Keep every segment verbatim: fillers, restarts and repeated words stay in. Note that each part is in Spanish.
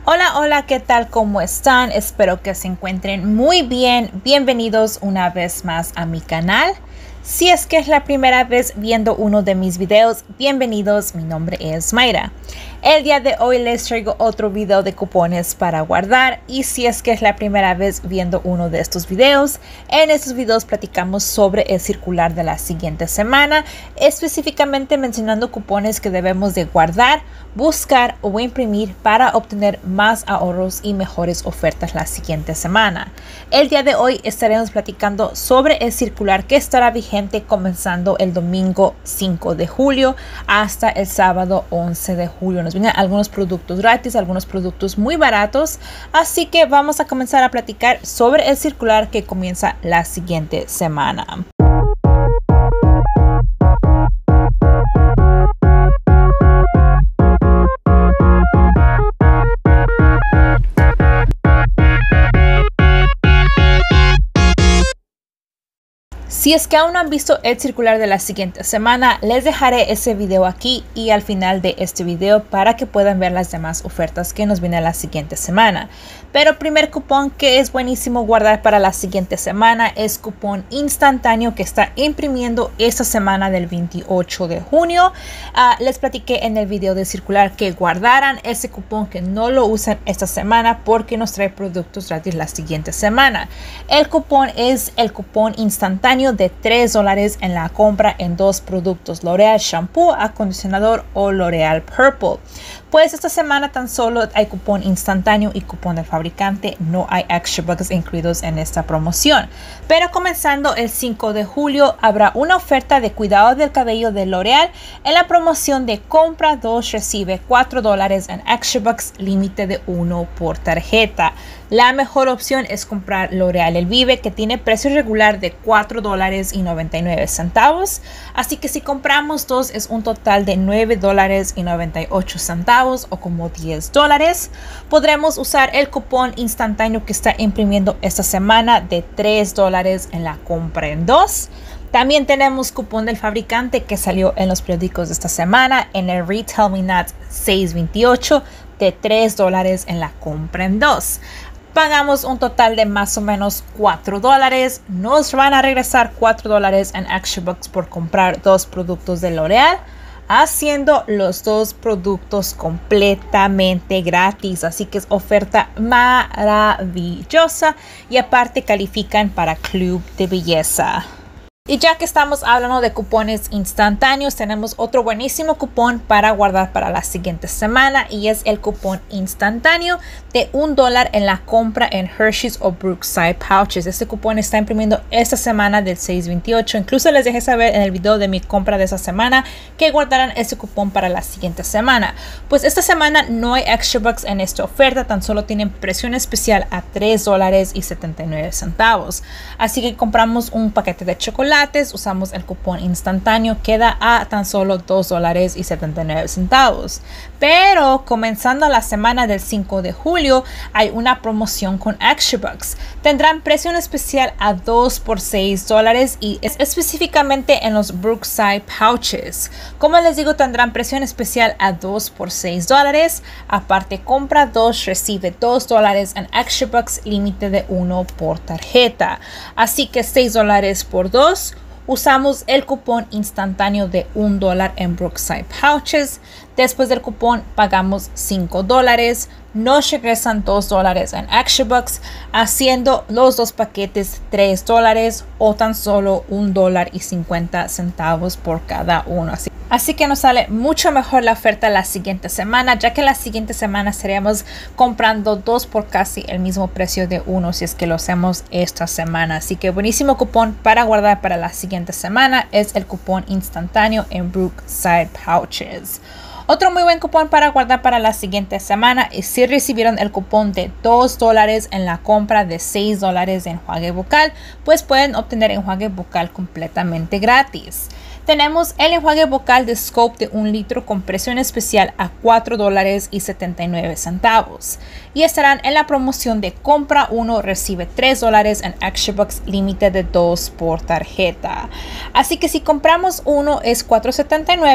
Hola, hola, ¿qué tal? ¿Cómo están? Espero que se encuentren muy bien. Bienvenidos una vez más a mi canal. Si es que es la primera vez viendo uno de mis videos, bienvenidos. Mi nombre es Mayra. El día de hoy les traigo otro video de cupones para guardar, y si es que es la primera vez viendo uno de estos videos, en estos videos platicamos sobre el circular de la siguiente semana, específicamente mencionando cupones que debemos de guardar, buscar o imprimir para obtener más ahorros y mejores ofertas la siguiente semana. El día de hoy estaremos platicando sobre el circular que estará vigente comenzando el domingo cinco de julio hasta el sábado once de julio. Nos vienen algunos productos gratis, algunos productos muy baratos, así que vamos a comenzar a platicar sobre el circular que comienza la siguiente semana. Si es que aún no han visto el circular de la siguiente semana, les dejaré ese video aquí y al final de este video para que puedan ver las demás ofertas que nos vienen la siguiente semana. Pero primer cupón que es buenísimo guardar para la siguiente semana es cupón instantáneo que está imprimiendo esta semana del veintiocho de junio. Uh, les platiqué en el video de circular que guardaran ese cupón, que no lo usan esta semana porque nos trae productos gratis la siguiente semana. El cupón es el cupón instantáneo de tres dólares en la compra en dos productos: L'Oreal Shampoo, acondicionador o L'Oreal Purple. Pues esta semana tan solo hay cupón instantáneo y cupón del fabricante, no hay extra bucks incluidos en esta promoción. Pero comenzando el cinco de julio habrá una oferta de cuidado del cabello de L'Oreal en la promoción de compra dos recibe cuatro dólares en extra bucks, límite de uno por tarjeta. La mejor opción es comprar L'Oreal El Vive, que tiene precio regular de cuatro dólares y noventa y nueve centavos. Así que si compramos dos es un total de nueve dólares y noventa y ocho centavos, o como diez dólares. Podremos usar el cupón instantáneo que está imprimiendo esta semana de tres dólares en la compra en dos. También tenemos cupón del fabricante que salió en los periódicos de esta semana en el Retail Minute seiscientos veintiocho de tres dólares en la compra en dos. Pagamos un total de más o menos cuatro dólares. Nos van a regresar cuatro dólares en extra bucks por comprar dos productos de L'Oreal, haciendo los dos productos completamente gratis. Así que es oferta maravillosa y aparte califican para Club de Belleza. Y ya que estamos hablando de cupones instantáneos, tenemos otro buenísimo cupón para guardar para la siguiente semana, y es el cupón instantáneo de un dólar en la compra en Hershey's o Brookside Pouches. Este cupón está imprimiendo esta semana del seis veintiocho. Incluso les dejé saber en el video de mi compra de esa semana que guardaran ese cupón para la siguiente semana. Pues esta semana no hay extra bucks en esta oferta, tan solo tienen presión especial a tres dólares y setenta y nueve centavos. Así que compramos un paquete de chocolate, usamos el cupón instantáneo, queda a tan solo dos dólares y setenta y nueve centavos. Pero comenzando la semana del cinco de julio hay una promoción con extra bucks. Tendrán presión especial a dos por seis dólares y es específicamente en los Brookside Pouches. Como les digo, tendrán presión especial a dos por seis dólares. Aparte, compra dos recibe dos dólares en extra bucks, límite de uno por tarjeta. Así que seis dólares por dos. Usamos el cupón instantáneo de un dólar en Brookside Pouches. Después del cupón pagamos cinco dólares. Nos regresan dos dólares en extra bucks, haciendo los dos paquetes tres dólares o tan solo un dólar y cincuenta centavos por cada uno. Así, así que nos sale mucho mejor la oferta la siguiente semana, ya que la siguiente semana estaríamos comprando dos por casi el mismo precio de uno si es que lo hacemos esta semana. Así que buenísimo cupón para guardar para la siguiente semana es el cupón instantáneo en Brookside Pouches. Otro muy buen cupón para guardar para la siguiente semana es si recibieron el cupón de dos dólares en la compra de seis dólares de enjuague bucal, pues pueden obtener enjuague bucal completamente gratis. Tenemos el enjuague bucal de Scope de un litro con presión especial a cuatro dólares y setenta y nueve centavos. Y estarán en la promoción de compra uno recibe tres dólares en extra bucks, límite de dos por tarjeta. Así que si compramos uno es cuatro setenta y nueve.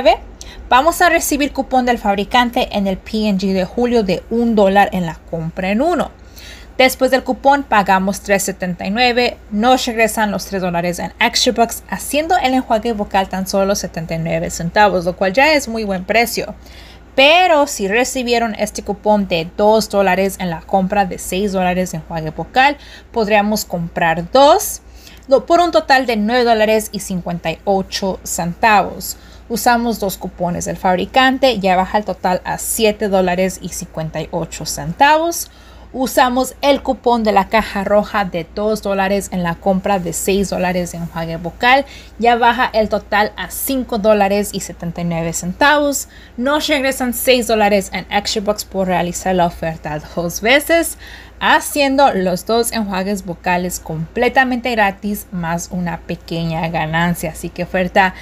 Vamos a recibir cupón del fabricante en el P and G de julio de un dólar en la compra en uno. Después del cupón pagamos tres setenta y nueve, nos regresan los tres dólares en Extra Bucks, haciendo el enjuague bucal tan solo setenta y nueve centavos, lo cual ya es muy buen precio. Pero si recibieron este cupón de dos dólares en la compra de seis dólares de enjuague bucal, podríamos comprar dos por un total de nueve dólares y cincuenta y ocho centavos. Usamos dos cupones del fabricante, ya baja el total a siete dólares y cincuenta y ocho centavos. Usamos el cupón de la caja roja de dos dólares en la compra de seis dólares de enjuague bucal. Ya baja el total a cinco dólares y setenta y nueve centavos. Nos regresan seis dólares en Extra Bucks por realizar la oferta dos veces, haciendo los dos enjuagues bucales completamente gratis más una pequeña ganancia. Así que oferta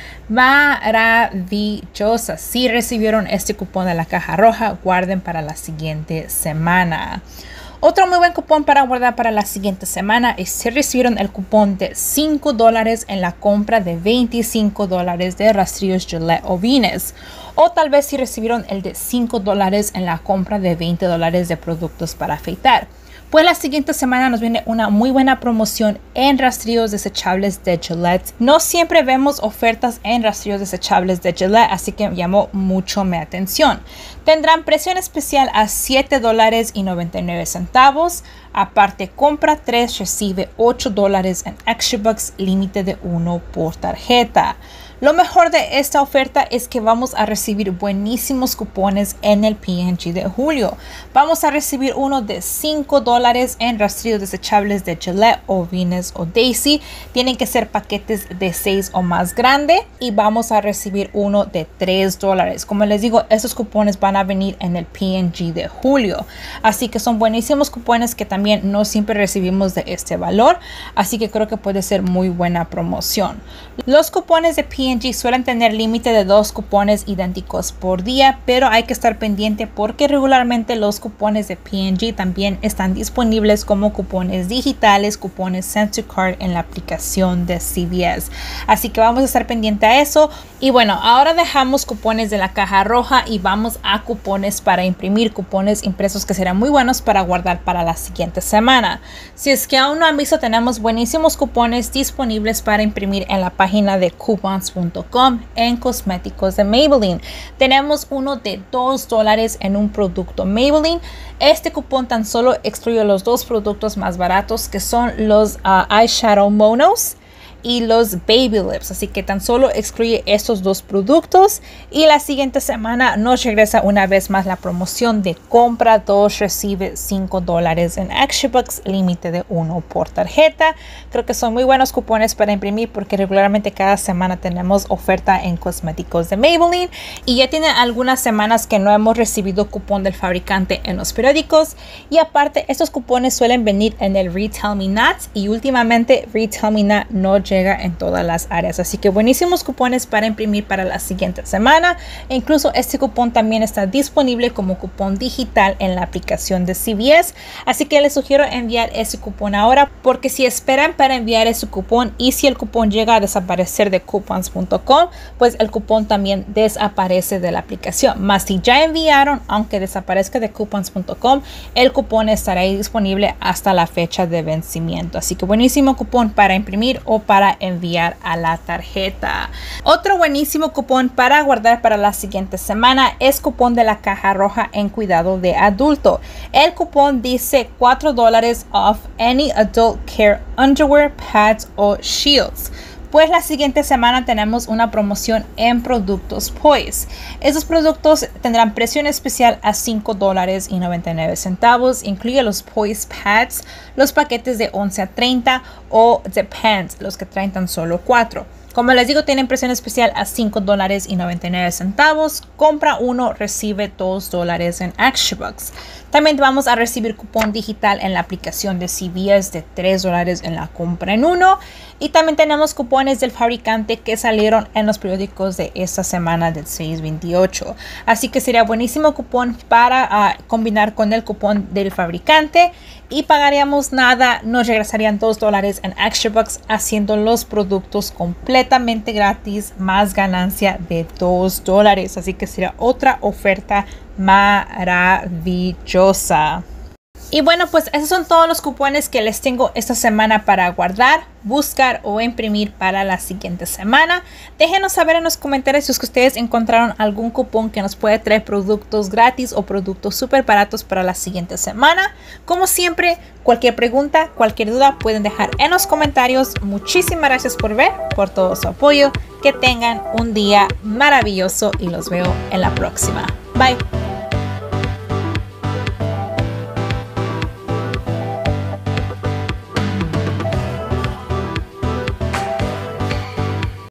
maravillosa. Si recibieron este cupón de la caja roja, guarden para la siguiente semana. Otro muy buen cupón para guardar para la siguiente semana es si recibieron el cupón de cinco dólares en la compra de veinticinco dólares de rastrillos Gillette Ovines. O tal vez si recibieron el de cinco dólares en la compra de veinte dólares de productos para afeitar. Pues la siguiente semana nos viene una muy buena promoción en rastrillos desechables de Gillette. No siempre vemos ofertas en rastrillos desechables de Gillette, así que llamó mucho mi atención. Tendrán presión especial a siete dólares y noventa y nueve centavos. Aparte, compra tres, recibe ocho dólares en Extra Bucks, límite de uno por tarjeta. Lo mejor de esta oferta es que vamos a recibir buenísimos cupones en el P and G de julio. Vamos a recibir uno de cinco dólares en rastrillos desechables de Gillette, Ovines o Daisy. Tienen que ser paquetes de seis o más grande. Y vamos a recibir uno de tres dólares. Como les digo, estos cupones van a venir en el P and G de julio. Así que son buenísimos cupones que también no siempre recibimos de este valor. Así que creo que puede ser muy buena promoción. Los cupones de P and G suelen tener límite de dos cupones idénticos por día, pero hay que estar pendiente porque regularmente los cupones de P and G también están disponibles como cupones digitales, cupones Send to Card en la aplicación de C V S. Así que vamos a estar pendiente a eso. Y bueno, ahora dejamos cupones de la caja roja y vamos a cupones para imprimir, cupones impresos que serán muy buenos para guardar para la siguiente semana. Si es que aún no han visto, tenemos buenísimos cupones disponibles para imprimir en la página de coupons punto com en cosméticos de Maybelline. Tenemos uno de dos dólares en un producto Maybelline. Este cupón tan solo excluye los dos productos más baratos, que son los uh, eyeshadow monos y los baby lips, así que tan solo excluye estos dos productos. Y la siguiente semana nos regresa una vez más la promoción de compra dos, recibe cinco dólares en Extra Bucks, límite de uno por tarjeta. Creo que son muy buenos cupones para imprimir porque regularmente cada semana tenemos oferta en cosméticos de Maybelline, y ya tiene algunas semanas que no hemos recibido cupón del fabricante en los periódicos. Y aparte, estos cupones suelen venir en el Retail Me Not, y últimamente Retail Me Not no llega en todas las áreas. Así que buenísimos cupones para imprimir para la siguiente semana. E incluso este cupón también está disponible como cupón digital en la aplicación de C V S. Así que les sugiero enviar ese cupón ahora, porque si esperan para enviar ese cupón y si el cupón llega a desaparecer de coupons punto com, pues el cupón también desaparece de la aplicación. Más si ya enviaron, aunque desaparezca de coupons punto com, el cupón estará ahí disponible hasta la fecha de vencimiento. Así que buenísimo cupón para imprimir o para enviar a la tarjeta. Otro buenísimo cupón para guardar para la siguiente semana es cupón de la caja roja en cuidado de adulto. El cupón dice cuatro dólares off any adult care underwear, pads o shields. Pues la siguiente semana tenemos una promoción en productos Poise. Esos productos tendrán presión especial a cinco dólares y noventa y nueve centavos. Incluye los Poise Pads, los paquetes de once a treinta o Depends, los que traen tan solo cuatro. Como les digo, tienen presión especial a cinco dólares y noventa y nueve centavos. Compra uno, recibe dos dólares en Extra Bucks. También vamos a recibir cupón digital en la aplicación de C V S de tres dólares en la compra en uno. Y también tenemos cupones del fabricante que salieron en los periódicos de esta semana del seis veintiocho. Así que sería buenísimo cupón para uh, combinar con el cupón del fabricante. Y pagaríamos nada, nos regresarían dos dólares en Extra Bucks, haciendo los productos completos completamente gratis más ganancia de dos dólares. Así que será otra oferta maravillosa. Y bueno, pues esos son todos los cupones que les tengo esta semana para guardar, buscar o imprimir para la siguiente semana. Déjenos saber en los comentarios si es que ustedes encontraron algún cupón que nos puede traer productos gratis o productos súper baratos para la siguiente semana. Como siempre, cualquier pregunta, cualquier duda pueden dejar en los comentarios. Muchísimas gracias por ver, por todo su apoyo. Que tengan un día maravilloso y los veo en la próxima. Bye.